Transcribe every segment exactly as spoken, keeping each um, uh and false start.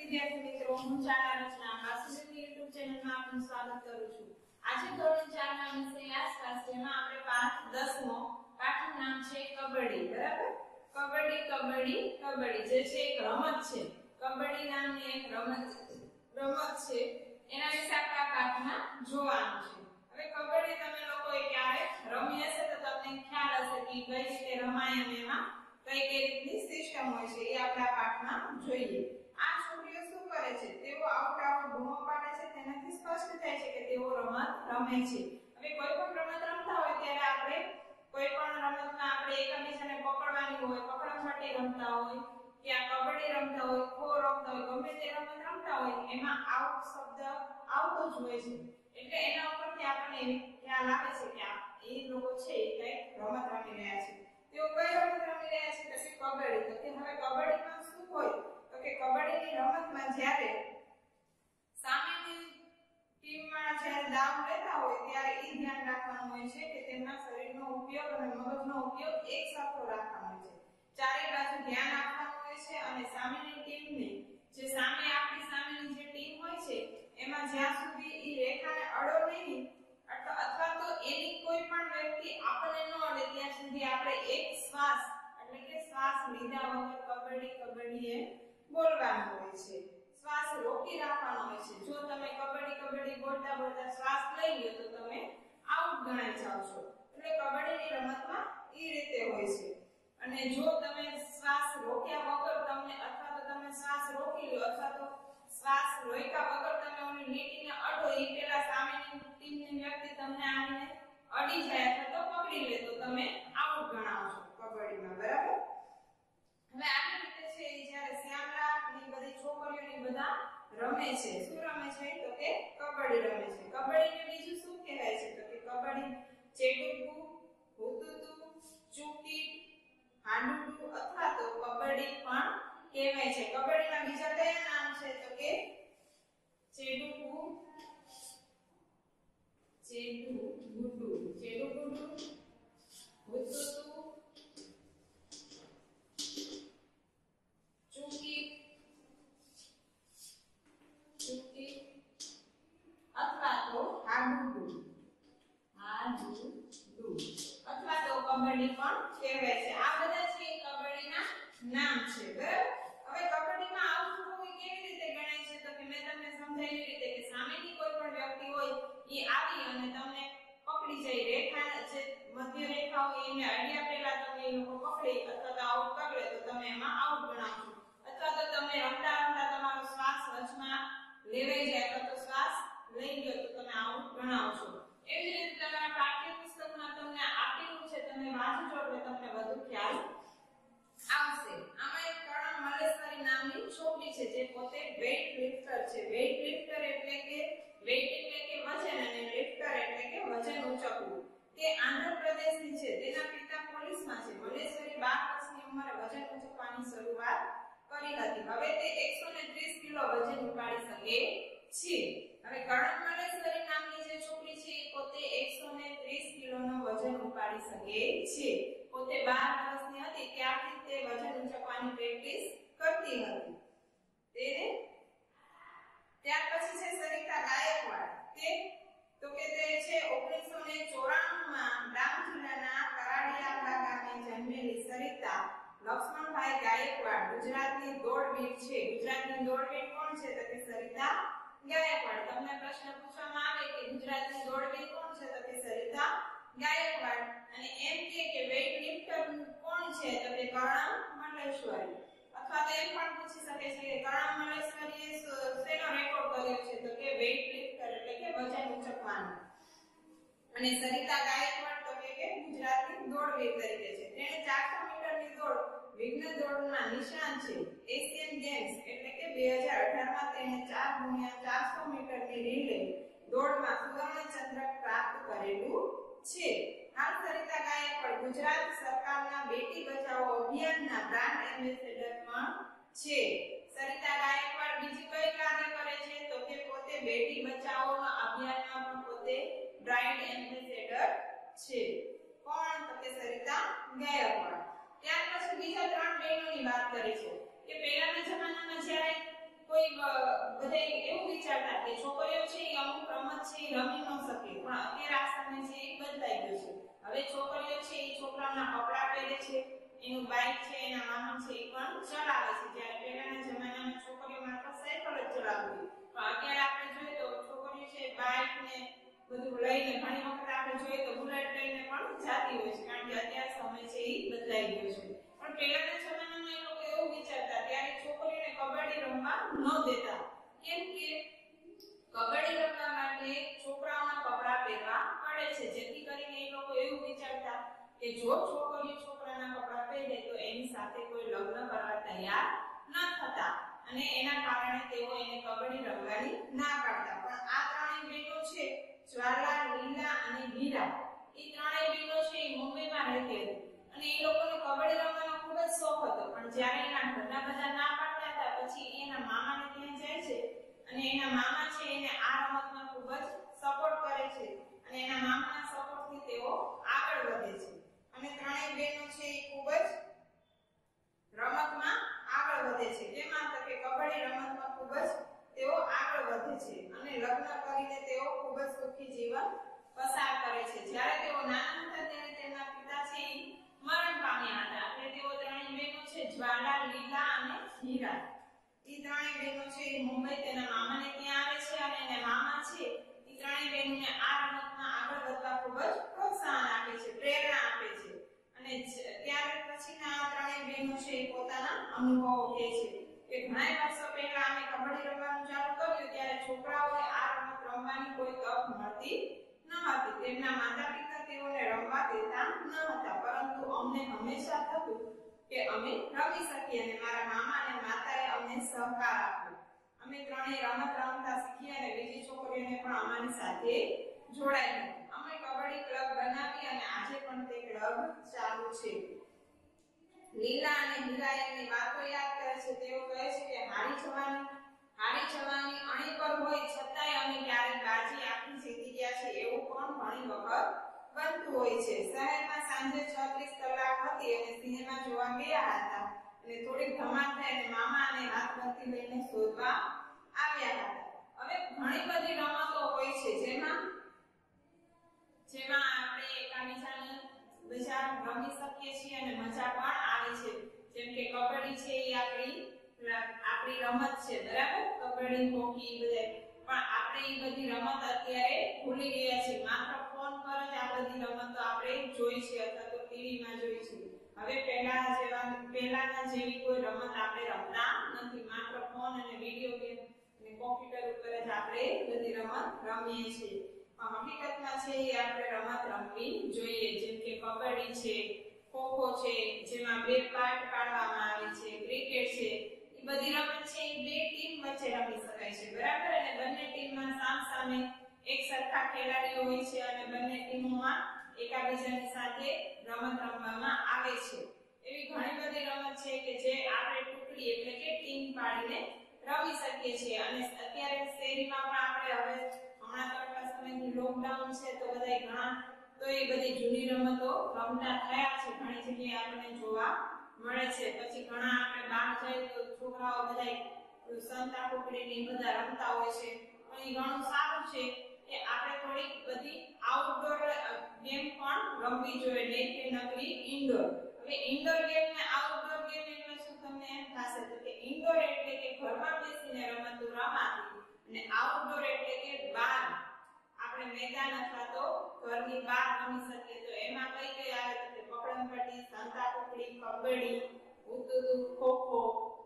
વિદ્યાર્થી મિત્રો, હું શાળા રચના વાસુદેવની યુટ્યુબ ચેનલમાં આપનું સ્વાગત કરું છું। આજે ધોરણ ચાર ના વિષય આસપાસ જેમાં આપણે પાઠ દસ મો પાઠનું નામ છે કબડ્ડી। બરાબર, કબડ્ડી કબડ્ડી કબડ્ડી જે છે એક રમત છે। કબડ્ડી નામની એક રમત રમત છે, એના વિશે આપણે આ પાઠમાં જોવાનું છે। હવે કબડ્ડી તમે લોકોએ ક્યારે રમી હશે તો તમને ખ્યાલ હશે કે કઈ રીતે રમાય અને એમાં કઈ કઈ રીતની સિસ્ટમ હોય છે, એ આપણે આ પાઠમાં જોઈએ। આ છોકરીઓ શું કરે છે, તેઓ આઉટ આઉટ બૂમો પાડે છે, તેનાથી સ્પષ્ટ થાય છે કે તેઓ રમત રમે છે। હવે કોઈ પણ રમત રમતા હોય ત્યારે આપણે કોઈ પણ રમતમાં આપણે એકબીજાને પકડવાની હોય, પકડવા માટે રમતા હોય કે આ કબડ્ડી રમતા હોય, ખો રમતા હોય, ગમે તે રમત રમતા હોય એમાં આઉટ શબ્દ આવતો જ હોય છે। એટલે એના ઉપરથી આપણને ખ્યાલ આવે છે કે આ એ લોકો છે એ કઈ રમત રમી રહ્યા છે। તેઓ કઈ રમત રમી રહ્યા છે તો કે કબડ્ડી। તો કે હવે કબડ્ડીમાં શું હોય તો કે કબડ્ડીની રમતમાં જ્યારે સામેની ટીમમાં જ્યારે દાવ લેતા હોય ત્યારે એ ધ્યાન રાખવાનું હોય છે કે તેમના શરીરનો ઉપયોગ અને મગજનો ઉપયોગ એક સરખો રાખવાનો હોય છે। ચારે બાજુ ધ્યાન આપવાનું હોય છે અને સામેની ટીમને જે સામે આપણી સામેની જે ટીમ હોય છે એમાં જ્યાં સુધી એ રેખાને અડો નહીં અથવા તો એની કોઈ પણ વ્યક્તિ આપણને ન અડે ત્યાં સુધી આપણે એક શ્વાસ એટલે કે શ્વાસ લીધા વગર કબડ્ડી કબડ્ડી એમ બોલવાનું હોય છે। શ્વાસ રોકી રાખવાનો હોય છે। જો તમે કબડ્ડી કબડ્ડી બોલતા બોલતા શ્વાસ લઈ લો તો તમે આઉટ ગણાઈ જાવ છો। એટલે કબડ્ડીની રમતમાં એ રીતે હોય છે। અને જો તમે શ્વાસ રોક્યા વગર તમને અથવા તો તમે શ્વાસ રોકી લો અથવા તો શ્વાસ રોક્યા વગર તમે ઓની લીટીને અડો એ પેલા સામેની ટીમની વ્યક્તિ તમને આવીને અડી જાય અથવા તો પકડી લે તો તમે આઉટ ગણાવો છો કબડ્ડીમાં। બરાબર, હવે આવી રીતે છે જ્યારે શ્યામલા ની બધી છોકરીઓની બધા રમે છે, શું રમે છે તો કે કબડ્ડી રમે છે। કબડ્ડીને બીજું શું કહેવાય છે તો કે કબડ્ડી ચેડુકુ, હુતુતુ, ચૂકી, હાંડુડુ અથવા તો કબડ્ડી પણ કહેવાય છે। કબડ્ડીના બીજા કયા નામ છે તો કે ચેડુકુ, ચેડુગુડુ, ચેડુગુડુ, હુતુતુ, ચૂકી, ચૂકી અથવા તો હાડુડુ, હાડુડુ અથવા તો કબડ્ડી પણ કહેવાય છે। આ બધા છે એ કબડ્ડીના નામ છે। બરાબર, હવે કબડ્ડીમાં આઉટ થવું કેવી રીતે ગણાય છે તો કે મેં તમને સમજાવી રીતે કે સામેની કોઈ પણ વ્યક્તિ હોય એ આવી અને તમને પકડી જાય, રેખા જે મધ્ય રેખા હોય એને અડ્યા પહેલા તમે એ લોકો પકડી અથવા તો આઉટ પકડે તો તમે એમાં આઉટ ગણાવશો। અથવા તો તમે રમતા રમતા તમારો શ્વાસ વચમાં લેવાઈ જાય અથવા તો શ્વાસ લઈ ગયો તો તમે આઉટ ગણાવશો। એવી રીતે તમારા પાઠ્યપુસ્તકમાં તમને આપેલું છે, તમે વાંચજો એટલે તમને વધુ ખ્યાલ આવશે। આમાં એક કરણ મલેશ્વરી નામની છોકરી છે જે પોતે વેઇટ લિફ્ટર છે। વેઇટ લિફ્ટર એટલે કે વેઇટ એટલે કે વજન અને લિફ્ટર એટલે કે વજન ઉચકવું। તે આંધ્રપ્રદેશની છે, તેના પિતા પોલીસમાં છે। મલેશ્વરી બાર વર્ષની ઉંમરે વજન ઉચકવાની શરૂઆત કરી હતી। હવે તે એકસો ત્રીસ કિલો વજન ઉપાડી શકે છે। હવે કરણ મલેશ્વરી નામની જે છોકરી છે એ પોતે એકસો ત્રીસ કિલોનો વજન ઉપાડી શકે છે। પોતે બાર વર્ષની હતી ત્યારથી તે વજન ઉચકવાની પ્રેક્ટિસ કરતી હતી। તેને ત્યાર પછી છે સરિતા ગાયકવાડ। તે તો કે તે છે ઓગણીસો ચોરાણું માં ડાંગ જિલ્લાના કરાડિયા ગામે જન્મેલી સરિતા લક્ષ્મણભાઈ ગાયકવાડ ગુજરાતની દોડવીર છે। ગુજરાતની દોડવીર કોણ છે તો કે સરિતા ગાયકવાડ। તમને પ્રશ્ન પૂછવામાં આવે કે ગુજરાતની દોડવીર કોણ છે તો કે સરિતા ગાયકવાડ। અને એમ કે કે વેઇટ લિફ્ટર કોણ છે તો કે કરણ મલેશ્વરી। અથવા તો એમ પણ પૂછી શકે છે કે કરણ મલેશ્વરીએ શેનો રેકોર્ડ કર્યો છે તો કે વેઇટ લિફ્ટર એટલે કે વજન ઉચકવાનો। અને સરિતા ગાયકવાડ તો કે ગુજરાતની દોડવીર તરીકે છે। તેણે ચારસો મીટરની દોડ વિઘ્ન દોડમાં નિષ્ણાત છે। એશિયન ગેમ્સ એટલે કે બે હજાર અઢાર માં તેણે ચાર ગુણ્યા ચારસો મીટરની રિલે દોડમાં સુવર્ણ ચંદ્રક પ્રાપ્ત કરેલું છે। હાલ સરિતા ગાયકવાડ ગુજરાત સરકારના બેટી બચાવો અભિયાનના બ્રાન્ડ એમ્બેસેડર પણ છે। સરિતા ગાયકવાડ બીજી કઈ કાર્ય કરે છે તો કે પોતે બેટી બચાવોના અભિયાનમાં પણ પોતે બ્રાન્ડ એમ્બેસેડર છે। કોણ તો કે સરિતા ગાયકવાડ। ત્યાર પછી બીજા ત્રણ બહેનોની વાત કરી છે કે પહેલાના જમાનામાં જ્યારે કોઈ એ રમી ન શકે, પણ અત્યારે આ સમય છે એ બદલાઈ ગયો છે. હવે છોકરીઓ છે એ છોકરાઓના કપડા પહેરે છે, એનું બાઇક છે, એના વાહન છે એ પણ ચલાવે છે. જ્યારે પહેલાના જમાનામાં છોકરીઓ માત્ર સાયકલ જ ચલાવતી, પણ અત્યારે આપણે જોઈએ તો છોકરીઓ છે બાઇક ને બધું લઈને, ઘણી વખત આપણે જોઈએ તો બુલેટ લઈને પણ જાતી હોય છે, કારણ કે અત્યારે સમય છે એ બદલાઈ ગયો છે. પણ પહેલાના જમાનામાં એ લોકો એવું વિચારતા, ત્યારે છોકરીઓને કબડ્ડી રમવા ન દેતા, કેમ કે કબડ્ડી રમવા માટે છોકરાઓના કપડા પહેરવા પડે છે, જેથી કરીને એ લોકો એવું વિચારતા કે જો છોકરીઓ છોકરાના કપડા પહેરે તો એની સાથે કોઈ લગ્ન કરવા તૈયાર ન થતા, અને એના કારણે તેઓ એને કબડ્ડી રમવાની ના પાડતા. પણ આ ત્રણેય બહેનો છે, જ્વાલા, લીલા અને હીરા, એ ત્રણેય બહેનો છે એ મુંબઈમાં રહેતી હતી, અને એ લોકોને કબડ્ડી રમવાનો ખૂબ જ શોખ હતો. પણ જ્યારે એના ઘરના બધા ના પાડતા હતા, પછી એના મામાને ત્યાં જાય છે, અને એના મામા છે એને આ રમતમાં ખૂબ જ સપોર્ટ કરે છે, અને એના મામાના સપોર્ટથી તેઓ આગળ વધે છે, અને ત્રણેય બહેનો છે એ ખૂબ જ રમતમાં આગળ વધે છે. જેમાં તો કે કબડ્ડી રમતમાં ખૂબ જ તેઓ આગળ વધે છે, અને લગ્ન કરીને તેઓ ખૂબ જ સુખી જીવન પસાર કરે છે. જ્યારે તેઓ નાના હતા ત્યારે તેમના પિતા છે એ મરણ પામ્યા હતા, એટલે તેઓ ત્રણેય બહેનો છે, જ્વાલા, લીલા અને હીરા, એ ત્રણેય બહેનો છે એ મુંબઈ તેના મામાને ત્યાં આવે છે, અને એના મામા છે એ ત્રણેય બહેનોને આ રમતમાં આગળ વધવા ખૂબ જ પ્રોત્સાહન આપે છે, પ્રેરણા આપે છે. અને ત્યાર પછીના આ ત્રણેય બહેનો છે એ પોતાના અનુભવો કહે છે કે ઘણા વર્ષો પહેલા અમે કબડ્ડી રમવાનું ચાલુ કર્યું, ત્યારે છોકરાઓને આ રમત રમવાની કોઈ તક મળતી ન હતી. તેમના માતા પિતા તેઓને રમવા દેતા ન હતા, પરંતુ અમને હંમેશા થતું કે અમે રમી શકીએ, અને મારા મામા અને માતાએ અમને સહકાર આપ્યો. અમે ત્રણેય રમત રમતા શીખી, અને બીજી છોકરીઓને પણ અમારી સાથે જોડાઈ. અમે કબડ્ડી ક્લબ બનાવી, અને આજે પણ તે ક્લબ ચાલુ છે. લીલા અને હીરા એની વાતો યાદ કરે છે. તેઓ કહે છે કે હારી જવાની હારી જવાની અણી પર હોય છતાંય અમે ક્યારેક બાજી આખી જીતી ગયા છે, એવું પણ ઘણી વખત બનતું હોય છે. શહેરમાં સાંજે છત્રીસ કલાક હતી, અને સિનેમા જોવા ગયા હતા, અને થોડીક ધમાલ થઈ, અને મામા અને હાથબત્તી લઈને શોધવા આવ્યા હતા. હવે ઘણી બધી રમતો હોય છે, જેમાં જેમાં આપણે એકાબીજાને બીજા રમી શકીએ છીએ, અને મજા પણ આવે છે. જેમ કે કબડ્ડી છે એ આપણી આપણી રમત છે, બરાબર? કબડ્ડી, હોકી બધા, પણ આપણે એ બધી રમત અત્યારે ભૂલી ગયા છીએ. માત્ર ફોન પર જ આ બધી રમતો આપણે જોઈ છે, અથવા તો ટીવી માં જોઈ છે. હવે પહેલા જેવા પહેલાના જેવી કોઈ રમત આપણે રમતા નથી. માત્ર ફોન અને વિડિયો ગેમ અને કોમ્પ્યુટર ઉપર જ આપણે બધી રમત રમીએ છીએ. હકીકતમાં છે એ આપણે રમત રમવી જોઈએ, જેમ કે કબડ્ડી છે, ખોખો છે, જેમાં બે પાર્ટ પાડવામાં આવે છે, ક્રિકેટ છે, એ બધી રમત છે એ બે ટીમ વચ્ચે રમી શકાય છે, બરાબર? અને બંને ટીમમાં સામ સામે એક સરખા ખેલાડીઓ હોય છે, અને બંને ટીમોમાં એકાબીજાની સાથે રમત રમવામાં આવે છે. એવી ઘણી બધી રમત છે કે જે આપણે ટુકડી એટલે કે ટીમ પાડીને રમી શકીએ છીએ. અને અત્યારે શહેરીમાં પણ આપણે હવે હમણાં તો આટલા સમયથી લોકડાઉન છે, તો બધા ઘણા તો એ બધી જૂની રમતો રમતા થયા છે. ઘણી જગ્યાએ આપણને જોવા મળે છે. પછી ઘણા આપણે બહાર જઈએ તો છોકરાઓ બધા સંતા કુકડી ને બધા રમતા હોય છે, પણ એ ઘણું સારું છે કે આપણે થોડીક બધી આઉટડોર ગેમ પણ રમવી જોઈએ, નહીં કે નકરી ઇન્ડોર. હવે ઇન્ડોર ગેમ ને આઉટડોર ગેમ એટલે શું તમને એમ થશે તો કે ઇન્ડોર એટલે કે ઘરમાં બેસીને રમતો રમાતી, અને આઉટડોર એટલે કે બહાર આપણે મેદાન અથવા તો ઘરની બહાર રમી શકીએ. તો એમાં કઈ કઈ આવે તો કે પકડમપટ્ટી, સંતા કુકડી, કબડ્ડી, ઉતુતુ, ખોખો,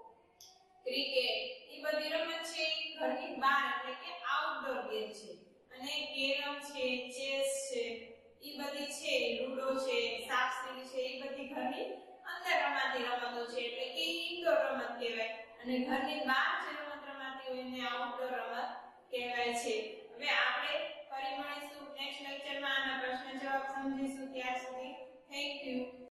ક્રિકેટ, એ બધી રમત છે એ ઘરની બહાર એટલે કે આઉટડોર ગેમ છે. અને કેરમ છે, ચેસ છે, એ બધી છે, લૂડો છે, સાપ સીડી છે, એ બધી ઘરની અંદર રમાતી રમતો છે, એટલે કે ઇન્ડોર રમત કહેવાય. અને ઘરની બહાર જે રમત રમાતી હોય એને આઉટડોર રમત કહેવાય છે. હવે આપણે ફરી મળીશું નેક્સ્ટ લેક્ચરમાં, આના પ્રશ્ન જવાબ સમજીશું. ત્યાર સુધી થેન્ક યુ.